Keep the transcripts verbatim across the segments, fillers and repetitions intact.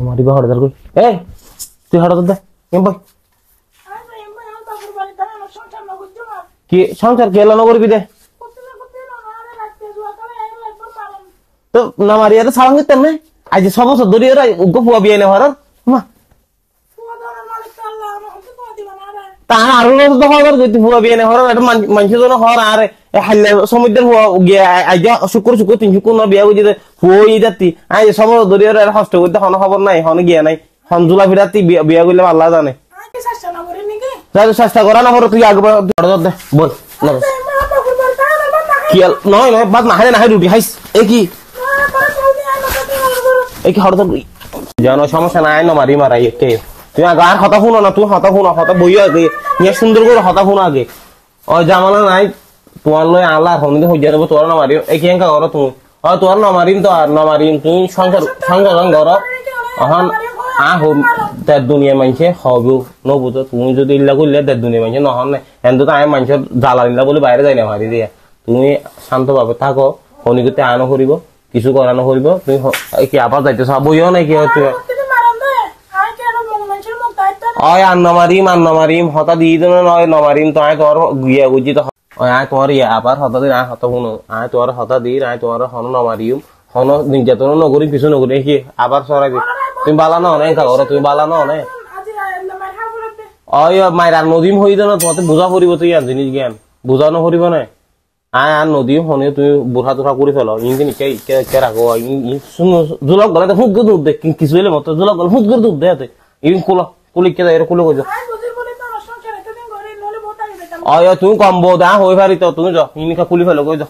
Mariba হড়দার কই এই তুই হড় দে এম ভাই কি সংসার কে এলো না করবি দে তো না মারিয়া তো সালাম দিতেন না আজ সব বছর ধরে এরা উগ্র ফুয়া বিয়ে নে হরার মা তা আরো তো হবার গতি ফুয়া বিয়ে নে হরার এটা মানুষের জন্য হর আর হাল্লা সমুদ্রের ফুয়া গিয়ে আজ শুক্র শুক্র তিন শুক্র না বিয়া বুঝিতে ফুয়া হয়ে যাতি আজ সব বছর ধরে এরা কষ্ট করতে হন খবর নাই হন গিয়া নাই হন জুলা ফিরাতি বিয়া করলে আল্লাহ জানে চেষ্টা করা না হর তুই আগে দে বল কি নয় নয় বাদ না হারে না হাই রুটি হাইস এ কি এই কি হড় জানো সমস্যা নাই না মারি মারাই কে তুই আগে আর হতা শুনো না তুই হতা শুনো হতা বই আগে নিয়ে সুন্দর করে হতা শুনো আগে ও জামানা নাই তোমার লয় আল্লাহ হমদি হইয়া দেবো তোর না মারি এই কেঙ্কা করো তুমি ও তোর না মারিম তো আর না মারিম তুই সংসার সংসার কর এখন আহ দেড় দুনিয়া মানছে হবেও নবুঝো তুমি যদি ইল্লা করলে দেড় দুনিয়া মানছে নহন না এন তো আমি মানুষের জ্বালা নিলা বলে বাইরে যাই না মারি দিয়া তুমি শান্তভাবে থাকো শনিকতে আনো করিব কিছু করানো করিব তুমি কি আবার যাইতেছ বইও নাই কি তুই অয় আর নমারিম আর নমারিম হতা দিয়ে দিন নয় নমারিম তো আয় তোর গিয়া বুঝি তো আয় তোমার ইয়ে আবার হতা দিন আয় হতা শুনো আয় তোমার হতা দিন আয় তোমার হন নমারিম হন নির্যাতন নকরি কিছু নকরি কি আবার সরাই দি তুমি বালা ন নাই ঘর তুমি বালা ন নাই অয় মায়ের আর নদীম হই না তোমাতে বুঝা পড়িব তুই আর জিনিস জ্ঞান বুঝানো করিব না আয় আর নদীম হনে তুমি বুড়া টুড়া করে ফেলো ইনকে নিকে কে রাখো জুলক গলে ফুট করে দুধ দে কিছু হইলে মতো জুলক গলে ফুট করে দুধ দে হাতে ইন কুলো কুলি কে এর কুলো কইছো অয় তুমি কম বো দা হই পারি তো তুমি যাও ইনকা কুলি ফেলো কই যাও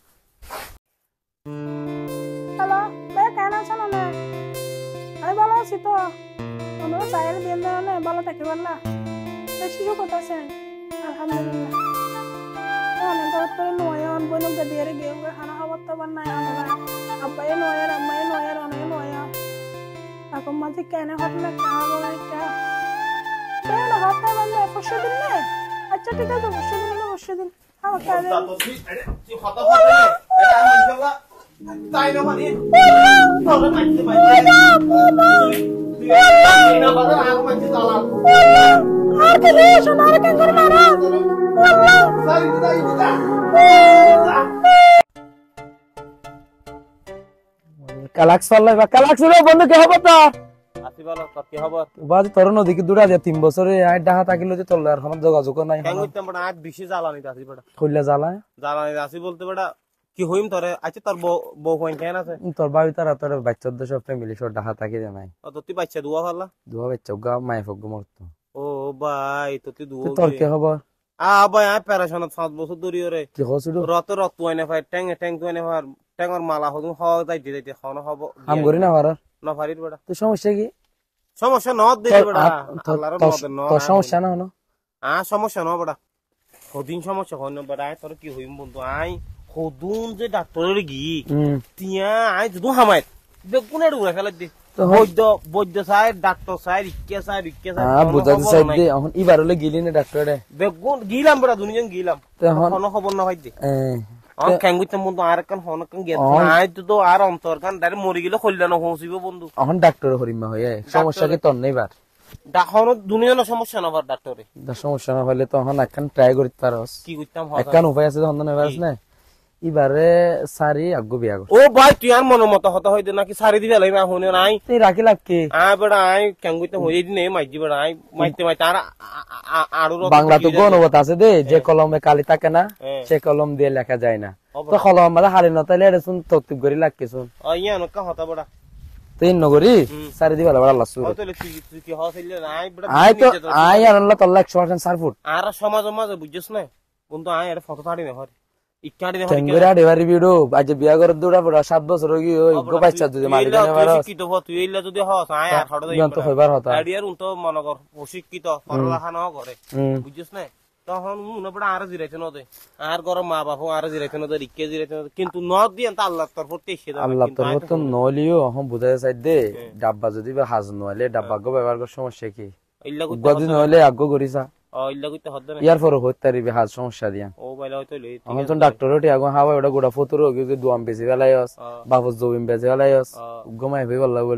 হ্যালো ভাই কেন আছো না আমি ভালো আছি তো আমরা সাইয়ের দিন না ভালো থাকি বললা বেশি কিছু কথা আছে আলহামদুলিল্লাহ অনেক তো নয়ন বনক দিয়ে গিয়ে খানা খাবার তো বানাই আমরা আব্বাই নয়ের আম্মাই নয়ের অনেক নয়া এখন মাঝে কেন হটলে খাওয়া একটা কেন হটলে বন্ধ পরশু দিন না আচ্ছা ঠিক আছে পরশু দিন পরশু দিন খাওয়া খাওয়া তুই হতা হতা এটা ইনশাআল্লাহ তাই না মানে তবে মাইতে মাইতে তুই না বাদা আর মাইতে চালা আর কে রে সোনার কাঙ্গর মারা আল্লাহ সারি দিদা দিদা কালাক্স চললে বা কালাক্স রে বন্ধু কে হবে তো আসি বলো তোর কি খবর বাজ তোর নদীকে দুড়া যে তিন বছরে আই ডাহা থাকিলো যে তোর আর কোনো যোগাযোগ নাই কেন হইতাম বড় আজ বেশি জ্বালানি আসি বড় কইলা জ্বালা জ্বালানি আসি বলতে বড় কি হইম তোরে আচ্ছা তোর বউ কইন কেন আছে তোর বাবি তারা তোর বাচ্চাদের সব ফ্যামিলি সব ডাহা থাকি জানাই ও তো তুই বাচ্চা দুয়া ফালা দুয়া বাচ্চা গা মাই ফগ মরতো ও ভাই তো তুই দুয়া তোর কি খবর আ ভাই আই প্যারাশনত সাত বছর ধরে রে কি হসুডু রত রত তুইনে ভাই ট্যাং ট্যাং তুইনে ভাই ট্যাংর মালা হদু হ যাইতে যাইতে খাওয়া হব আম করি না পারার না পারির বড় তো সমস্যা কি সমস্যা নদ দিতে বড় আল্লাহর নদ ন তো সমস্যা না হলো আ সমস্যা ন বড় হদিন সমস্যা হন বড় আই তোর কি হইম বন্ধু আই হদুন যে ডাক্তারের গি তিয়া আই দুদু হামাই বেগুনে ডুরা ফেলা দি বৈদ্য বৈদ্য সাই ডাক্তার সাই রিক্কে সাই রিক্কে সাই আ বুঝাতে চাই দে এখন ইবার হলে গিলি না ডাক্তারে বেগুন গিলাম বড় দুনিজন গিলাম কোনো খবর না ভাই দে আ কেঙ্গুইতে বন্ধু আর কান হন কান গেত আই তো আর অন্তর কান ডাইরেক্ট মরি গেলে কল্যাণ হউছিব বন্ধু এখন ডাক্তার হরিমা হয়ে সমস্যা কি তোর নেইবার ডাক্তার দুনিয়ার সমস্যা না বার ডাক্তারে সমস্যা না হলে তো এখন একখান ট্রাই করিতে পারস কি কইতাম একখান উপায় আছে তখন নেবাস না ইবারে সারি আগ্গো বিয়া কর ও ভাই তুই আর মন মত হতা হইতে নাকি সারি দিবে লইবা হনে নাই তুই রাখি লাগ কি আ বড় আই কেঙ্গুইতে হই দিনে মাইজি বড় আই মাইতে মাইতে আর আরো বাংলা তো গণবত আছে দে যে কলমে কালি থাকে না সে কলম দিয়ে লেখা যায় না তো কলম মানে হারি না তাইলে এটা শুন তকতিব করি লাগ কি শুন ও ইয়া নকা হতা বড় তুই নগরি সারি দিবা বড় আল্লাহ সুর ও তো তুই তুই কি হইলে নাই বড় আই তো আই আর আল্লাহ তাআলা একশো পার্সেন্ট সার ফুট আর সমাজ সমাজ বুঝছস না বন্ধু আই এর ফটো ছাড়ি না হরি ইকাড়ি না কেঙ্গুরা দেবারি ভিডিও আজ বিয়া করে দুড়া বড় সাত বছর হই ওই গো বাচ্চা যদি মারি দেনে মারো শিক্ষিত হ তুই এইলা যদি হস আয় আর হড় দেই তো হইবার হতা আইডিয়ার উনতো মনে কর অশিক্ষিত পড়ালেখা না করে বুঝছস না তখন মনে পড়ে আর জিরাইতে নদে আর গরম মা বাপ আর জিরাইতে নদে রিকে জিরাইতে নদে কিন্তু নদ দিয়ে তা আল্লাহর তরফ থেকে এসে আল্লাহর তরফ তো নলিও এখন বুঝাতে চাই দে ডাব্বা যদি বা হাজ নলে ডাব্বা গো ব্যবহার করার সমস্যা কি ইল্লা গদি নলে আগ্গো করিসা ও ইল্লা কইতে হদ না ইয়ার পর হইতারি বে হাজ সমস্যা দিয়া ও বাইলা হইতো লই এখন তো ডাক্তার ওটি আগুন হাওয়া ওটা গোটা ফতুর গিয়ে দুয়াম বেশি বেলায়স বাবুস জবিম বেশি বেলায়স ঘুমাই ভাই বললা বলি ও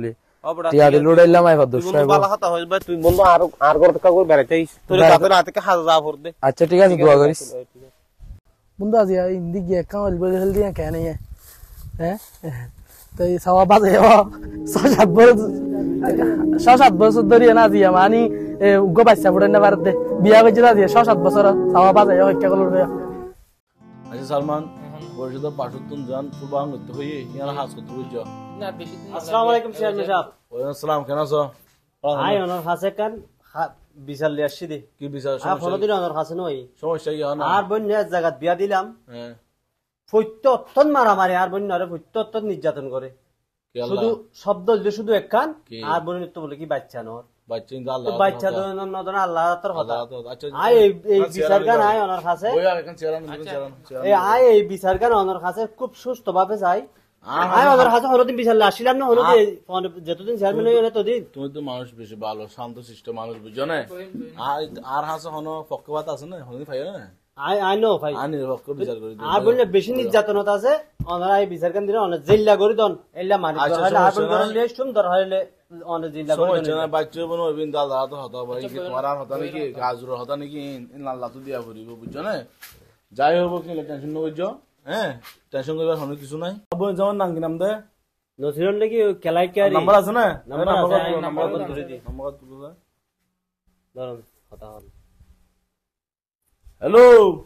টিয়া দিল উড়াইলাম আই ভাদ তুই বন্ধু বালা কথা হইবে তুই বন্ধু আর আর করে টাকা করে বেড়াইতে আইস তোর কাছে রাতে থেকে হাজার যা ভর দে আচ্ছা ঠিক আছে দোয়া করিস বন্ধু আজি হিন্দি গিয়ে কামাল বলে হেল দিয়া কেন হ্যাঁ তো এই সওয়া বাজে ছয় সাত বছর ছয় সাত বছর ধরে না দিয়া মানি উগ্র বাচ্চা ফুটে না পারতে বিয়া করছে না দিয়া ছয় সাত বছর সওয়া বাজে হত্যা করল আচ্ছা সালমান পরিষদ পাঠুতুন জান সুবাং করতে হই ইয়ার হাস করতে বুঝছ আসসালামু আলাইকুম চেয়ারম্যান সাহেব ওয়ালাইকুম আসসালাম কেন আছো আই অনর হাসে কান বিচার লিয়ে আসছি দে কি বিচার আর কোনদিন অনর হাসে নই সমস্যা কি না আর বন্য এক জায়গা বিয়া দিলাম হ্যাঁ ফৈত্য অত্যন্ত মারামারি আর বন্য আরে ফৈত্য অত্যন্ত নির্যাতন করে কি আল্লাহ শুধু শব্দ দিলে শুধু এক কান কি? আর বন্য তো বলে কি বাচ্চা নর বাচ্চা ইনশা তো আল্লাহ বাচ্চা তো নদন আল্লাহ তোর কথা আল্লাহ তো- আচ্ছা, আই এই এই বিচার গান আই অনর হাসে ওই আর এখন চেরান দিবেন চেরান এই আই এই বিচার গান অনর হাসে খুব সুস্থ ভাবে যাই আই অনর হাসে হরদিন বিচার আসিলাম না হরদিন যতদিন চেয়ারম্যান হইলে তো দিন তুমি তো মানুষ বেশি ভালো শান্ত শিষ্ট মানুষ বুঝছো না আর আর হাসে হনো পক্ষপাত আছে না হনি ভাই না আই আই নো ভাই আর নিরপেক্ষ বিচার করে দিও আর বললে বেশি নির্যাতনতা আছে ওনারা এই বিচার কেন দিলে অনেক জেল্লা করে দন এল্লা মারি আচ্ছা, দর হইলে আর সমস্যা বললে নাই। সুন্দর হইলে অনেক জেল্লা করে সমস্যা দন না বাচ্চা বনো বিন দাদা তো হতা ভাই কি তোমার আর হতা নাকি গাজর হতা নাকি ইন আল্লাহ তো দিয়া করিব বুঝছো না যাই হবো কি টেনশন নকরিছো হ্যাঁ টেনশন করিবার হনো কিছু নাই আবু যেমন নাম কি নাম দে নসিরন নাকি কেলাই কেয়ারি নাম্বার আছে না নাম্বার আছে, আই নাম্বার কল করে দি। নাম্বার তুলো দে ধরুন কথা হল হ্যালো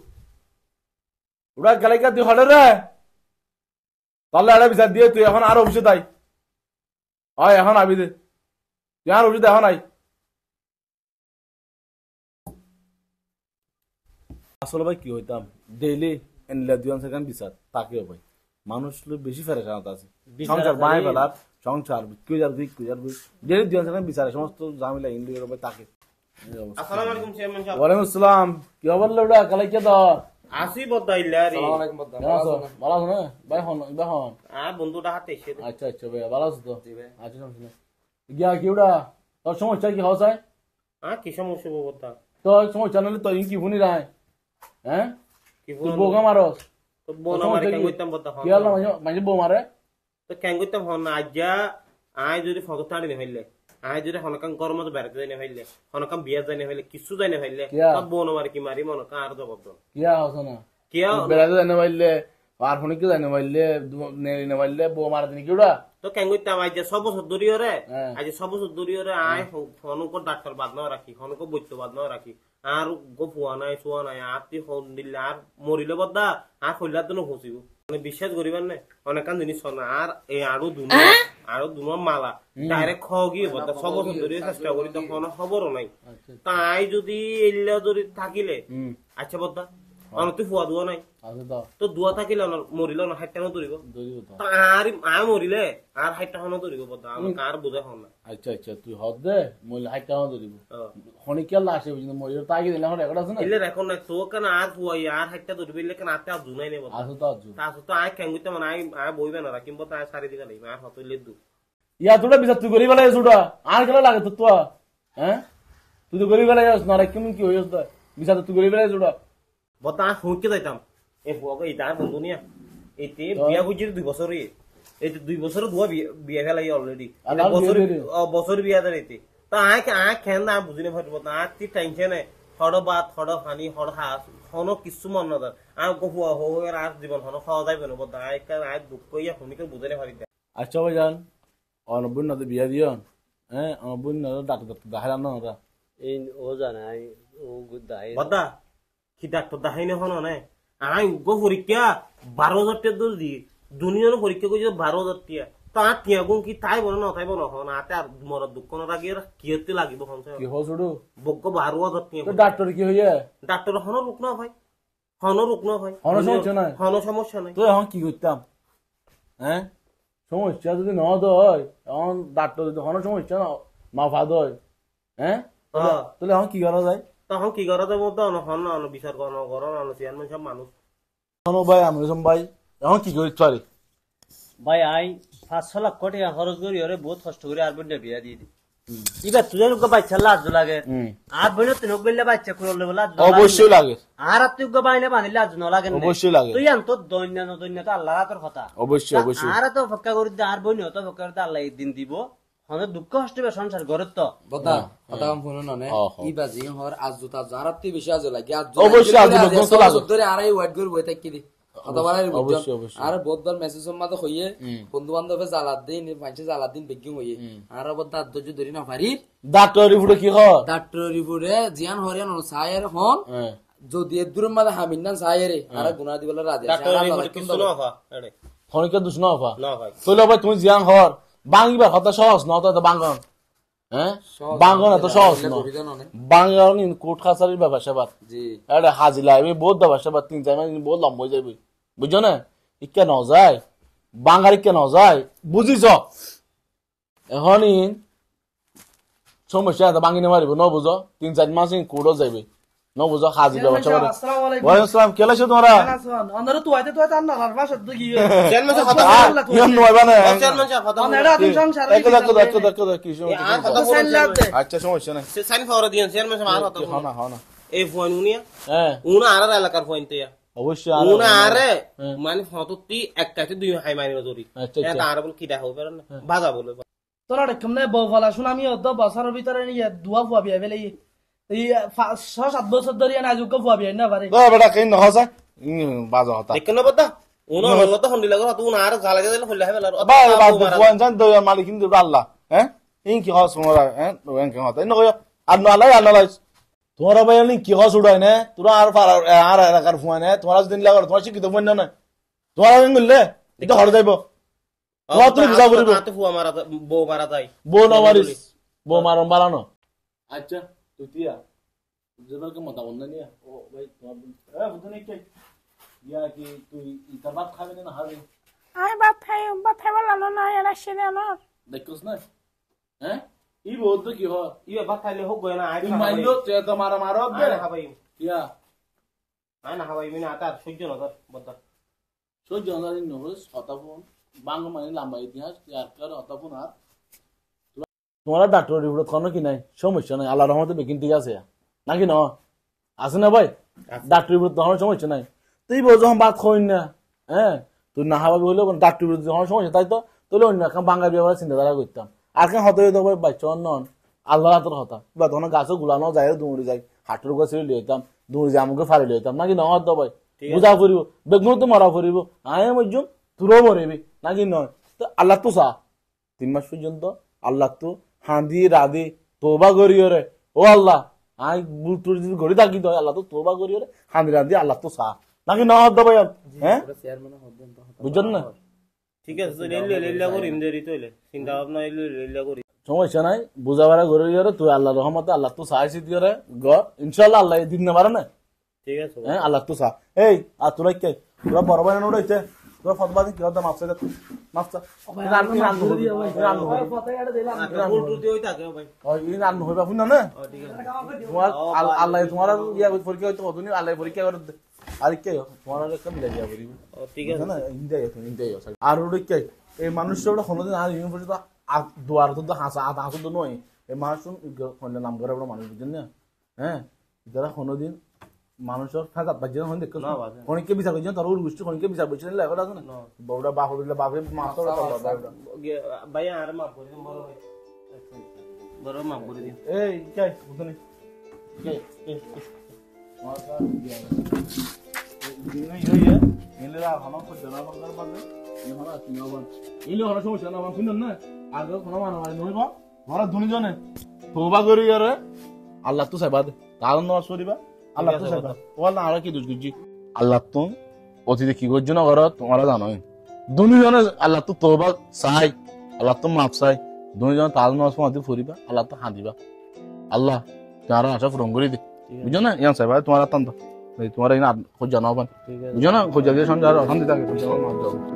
ওরা গালাইকা তুই হলে রে তাহলে আরে বিচার দিয়ে তুই এখন আর অফিসে তাই হয় এখন আবি দে তুই আর অফিসে এখন আই আসলে ভাই কি হইতাম ডেইলি এনলা দুই সেকেন্ড বিচার তাকে ভাই মানুষ লোক বেশি ফেরে খানাতে আছে সংসার বাই বেলার সংসার কেউ যার দুই কেউ যার দুই ডেইলি দুই সেকেন্ড বিচারে সমস্ত ঝামেলা ইন্ডিয়ার ভাই তাকে আসসালামু আলাইকুম চেয়ারম্যান সাহেব ওয়ালাইকুম আসসালাম কি খবর লোডা গালাইকা দাও আসি বদাইলা রে কেমন আছো ভালো আছো না ভাই হন ভাই হন আর বন্ধুটা হাতে এসে আচ্ছা আচ্ছা ভাই ভালো আছো তো আচ্ছা সমস্যা নেই গিয়া কিউডা তোর সমস্যা কি হওয়া চাই আর কি সমস্যা বলতা তোর সমস্যা নাহলে তুই কি শুনি রায় হ্যাঁ কি তুই বোকা মারস তো বোনা মারে কেন কইতাম বলতা কি হল মাঝে মাঝে বউ মারে তো কেন কইতাম হন আজ্জা আই যদি ফটো তাড়ি নে হইলে আই যদি হনকাম গরম মতো বেড়াতে যাই না হইলে হনকাম বিয়া যাই না হইলে কিছু যাই না হইলে কিয়া? তো বোনা মারে কি মারি মনকা আর জবাব দাও কিয়া হস না কিয়া বেড়াতে জানে পাইলে আর শুনি কি জানে পাইলে নেই না পাইলে বউ মারে দিনি কিউডা তো কেন কইতাম আজ যে সব বছর দূরিও রে হ্যাঁ। আজ সব বছর দূরিও রে আই হনকো ডাক্তার বাদ না রাখি হনকো বৈদ্য বাদ না রাখি আর গো ফুয়া নাই চুয়া নাই আর তুই হন দিলে আর মরিলে বদা আর হইলার জন্য হসিব মানে বিশ্বাস করিবার নাই অনেকান জিনিস না আর এই আরো দুনো আরো দুনো মালা ডাইরেক্ট খাওয়া গিয়ে বদা সব বছর ধরে চেষ্টা করি তখন খবরও নাই তাই যদি এলিয়া যদি থাকিলে হুম আচ্ছা বদা অন তুই ফুয়া দুয়া নাই আছে তো তো দুয়া থাকিলে মরিলে না হাইটানো ধরিব দরিব তো আর আ মরিলে আর হাইটা হনো ধরিব বদা আমাকে আর বুঝা হন না আচ্ছা আচ্ছা তুই হদ দে মইলে হাইটা হদ দিব ও। খনি কি লাশে বুঝিনা মইলে তাকি দিলে এখন রেকর্ড আছে না ইলে রাখো না তো কেন আর ফুয়াই আর হাইটা ধরিব ইলে কেন আতে আর জুনাই নেব আছে তো আজু তা তো আয় কেঙ্গুতে মানে আয় আয় বইবে না রাখিম বতা আয় সারি দিকে লাগবে আর হতইলে দু ইয়া তোরা বিচার তুই গরিব লাগে সুডা আর কেলা লাগে তো তো হ্যাঁ তুই তো গরিব লাগে না রে কেমন কি হইছ তো বিচার তুই গরিব লাগে সুডা বতা আয় হুঁকে যাইতাম এ ফুয়াকে এই তার বন্ধু নিয়া এতে বিয়া বুঝির দুই বছরই এই যে দুই বছর দুয়া বিয়া ফেলাই অলরেডি আর আর বছর বিয়া দিলি? বছর বিয়া দেয় এতে তা আয় আয় খেন না বুঝিনে ফাটব না আর তি টেনশনে হড় বাত হড় পানি হড় হাস হনো কিছু মন না আর গো ফুয়া হো আর জীবন হনো খাওয়া যাইবে না বতা আয় কা আয় দুঃখ ইয়া হুনিকে বুঝাইলে পারি আচ্ছা ভাই জান অনবুন না বিয়া দিও হ্যাঁ অনবুন না ডাক্তার ডাক্তার দেখালাম না ওরা এই ও জানাই ও গুদাই বদা কি ডাক্তার দেখাইনি হনো না আই গো পরীক্ষা বারো হাজার টাকা দোষ দিয়ে দুনিয়ার পরীক্ষা করছে বারো হাজার টাকা তার টিয়া গুণ কি তাই বলো না তাই বলো হন আতে আর মরার দুঃখ না লাগে কিয়তে লাগিব হন কি হল সুডু বগ্গ বারো হাজার তো টাকা ডাক্তার কি হইয়া ডাক্তার হন রোগ না ভাই হন রোগ না ভাই হনো সমস্যা নাই? হন সমস্যা নাই তো এখন কি করতাম হ্যাঁ সমস্যা যদি ন হয় এখন ডাক্তার যদি হনো সমস্যা না মা ফাদ হয় হ্যাঁ হ্যাঁ। তাহলে এখন কি করা যায় তখন কি করা যাবো তো হন না বিচার করা করা না চেয়ারম্যান সব মানুষ হনো ভাই আমি ভাই এখন কি করি পারি ভাই আই পাঁচ ছ লাখ কোটি খরচ করি ওরে বহুত কষ্ট করে আর বন্ধে বিয়া দিয়ে দি এবার তুই জানো বাচ্চা লাজ লাগে আর বইনে তুই বললে বাচ্চা করলে বলে অবশ্যই লাগে আর তুই বাইনে বানিলে লাজ ন লাগে অবশ্যই লাগে তুই আন তোর দৈন্য ন দৈন্য তো আল্লাহ তোর কথা অবশ্যই অবশ্যই আর তো ফক্কা করে দে আর বইনে তো ফক্কা করে দে আল্লাহ দিন দিব হনে দুঃখ কষ্ট হবে সংসার ঘরের তো বদা কথা কম শুনো ননে ই বাজি হর আজ জুতা জারাতি বেশি আজ লাগে আজ অবশ্যই আজ বলতো লাগো ধরে আড়াই ওয়াট করে বই থাকি দি কথা বলার অবশ্যই অবশ্যই আর বদবার মেসেজ মাতে হইয়ে বন্ধু বান্ধবে জ্বালা দিন পাঁচে জ্বালা দিন বেগি হইয়ে আর বদা ধৈর্য ধরি না পারি ডাক্তার রিপোর্টে কি হ ডাক্তার রিপোর্টে জিয়ান হরিয়ান সায়ের হন যদি এদুর মাদে হামিন না সায়েরে আর গুনা দিবলে রাজে ডাক্তার রিপোর্ট কিছু না হা এডে খনিকে দুষ না হফা না ভাই তোলে ভাই তুমি জিয়ান হর বাঙ্গিবার কথা সহজ না তো বাঙ্গন হ্যাঁ বাঙ্গন এত সহজ না বাঙ্গন কোর্ট কাছারির ব্যাপার সেবার জি এটা হাজিলা আমি বহুত ব্যাপার সেবার তিন চার মাস বহুত লম্বা হয়ে যাবে বুঝছো না ইকে ন যায় বাঙালি কে ন যায় বুঝিছ এখন সমস্যা এটা বাঙ্গি মারিব ন বুঝো তিন চার মাস কোর্টও যাইবে ন বুঝো হাজির ব্যাপার সেবার ওয়ালাইকুম আসসালাম কেলা ছো তোমরা অন্দরে তো আইতে তো আন না আর ভাষা তো কি চেন মাসে কথা ইয়ন নয় বানে চেন মাসে কথা অনেরা তুমি সংসার এক এক এক এক এক কি আর কথা সাইন লাগতে আচ্ছা সমস্যা নাই সে সাইন ফাওরা দিয়েন চেন মাসে আর কথা হনা হনা এই ফোন উনিয়া হ্যাঁ উনা আর এলাকার ফোন তে অবশ্যই উনা আরে মানে ফটোটি একটাতে দুই হাই মারি জরি আচ্ছা এটা আর বল কি দেখা হবে না বাজা বলে তোরা কেমনে বউ বলা শুন আমি অত বছরের ভিতরে নিয়ে দুয়া ফুয়া বিয়া বেলে এই ছ সাত বছর ধরে না আজকে ফুয়া বিয়া না পারে দা বেটা কেন ন হসা বাজা হতা দেখেন না বদা উনা হলো তো হন্ডি লাগো তুই আর ঝালা দিলে হইলা হবে বা বা ফুয়ান জান তো মালিক কিন্তু আল্লাহ হ্যাঁ ইন কি হস মোরা হ্যাঁ ওয়ান কি হতা ইন কই আর ন আলাই আল্লাহ লাই তোরা ভাই নি কি হস উড়াই না তোরা আর আর এলাকার ফুয়ান তোরা দিন লাগো তোরা শিক্ষিত বন না তোরা কেন গলে এটা হড় যাইবো তোরা তুই বুঝা পড়িব তো ফুয়া মারা বউ মারা যায় বউ না মারিস বউ মারম বালানো আচ্ছা তুই তিয়া জেনাকে মত বন্ধ নিয়া ও ভাই তোমার এ বুঝনি কি ইয়া কি তুই ইতাবাত খাবে না হারে আই বাত খাই বাত খাই বললাম না এরা সেরে না দেখছস না হ্যাঁ ই বহুত কি হ ই বাত খাইলে হোক গয় না আই তুই মাইলো তে তো মারা মারো দে না খাবাই ইয়া আই না খাবাই মিনা আতা সহ্য না কর বদা সহ্য না দিন নহস হতাফোন বাংলা মানে লম্বা ইতিহাস আর কর হতাফোন আর তোমার ডাক্তার রিপোর্ট কোন কি নাই সমস্যা নাই আল্লাহর রহমতে বেকিন ঠিক আছে নাকি না আছে না ভাই ডাক্তার রিপোর্ট তখন সমস্যা নাই তুই বল যখন বাদ খইন না হ্যাঁ তুই না হাবাবি হইলে ডাক্তার রিপোর্ট যখন সমস্যা তাই তো তাহলে অন্য এখন বাঙালি ব্যাপারে চিন্তাধারা করতাম আর কেন হতে হইতো ভাই বাচ্চা নন আল্লাহ হাতের হতা বা তখন গাছও গুলানো যায় দৌড়ে যাই হাটের গাছ লিয়ে হইতাম দৌড়ে যাই আমাকে ফাড়ি লিয়ে হইতাম নাকি না হতো ভাই বুঝা ফুরিব বেগুন তো মরা ফুরিব আয় মজুম তুরও মরিবি নাকি নয় তো আল্লাহ তো চা তিন মাস পর্যন্ত আল্লাহ তো হাঁদি রাধি তোবা করিও রে ও আল্লাহ আই বুটুর যদি ঘড়ি থাকি তো আল্লাহ তো তোবা করিও রে হাঁদি রাধি আল্লাহ তো চা নাকি না হতো ভাই হ্যাঁ বুঝছেন না ঠিক আছে তুই লেলে লেলে করি ইমদেরি তইলে চিন্তা ভাবনা লেলে লেলে করি সমস্যা নাই বুঝাবারা করে রে তুই আল্লাহর রহমতে আল্লাহ তো চাইছি দিয়ে রে গ ইনশাআল্লাহ আল্লাহ দিন না পারে না ঠিক আছে হ্যাঁ আল্লাহ তো চা এই আর তোরা কে তোরা বড় ভাই না উড়াইছে তোরা ফতবাদি কি হতো মাফ চাইতে মাফ চা রান রান রান ফুল টুল দিই থাকে ভাই ওই রান হইবা শুন না ও ঠিক আছে তোমার আল্লাহ তোমার ইয়া পরীক্ষা হইতো কতনি আল্লাহ পরীক্ষা করে আর কে তোমার একটা মিলে যাবে বলিব ও ঠিক আছে না ইন্ডিয়া তো ইন্ডিয়া আর ওটা কে এই মানুষটা কোনদিন আর ইউনিভার্সিটি দুয়ার তো হাসা আধা হাসু তো নয় এই মানুষ কোন নাম করে বড় মানুষ বুঝছেন না হ্যাঁ যারা কোনদিন মানুষের ফাঁকা বাজে হন দেখো অনেককে বিচার করছেন তার ওর গোষ্ঠী অনেককে বিচার করছেন লেখা আছে না বউটা বাপ হইলে বাপে মাছ ভাই আর মাফ করে দিন বড় ভাই বড় মাফ করে দিন এই কে বুঝনি কে কে মাথা দিয়া দিনে ইয়ে এলেরা হানা করতে না বাংলার বাংলা এই হানা কি হবেন এলে হানা সমস্যা না আমার শুনুন না আগে কোনো মানা মানে নইবা ঘরে ধুনি জনে তোবা করি রে আল্লাহ তো সাইবা দে কারণ নামাজ পড়িবা আল্লাহ তো সাইবা ওয়াল্লা আর কি দুজ গুজি আল্লাহ তো অতীতে কি করছ না ঘরে তোমরা জানো দুনি জনে আল্লাহ তো তোবা চাই আল্লাহ তো মাফ চাই দুনি জন তাল নামাজ পড়তে পড়িবা আল্লাহ তো হাদিবা আল্লাহ তারা আশা পূরণ করে দে বুঝছো না ইয়ান সাইবা তোমার তান্ত তোমার এই না খোঁজ জানাও বুঝছো না খোঁজ দিয়ে সন্ধ্যা অশান্তি থাকে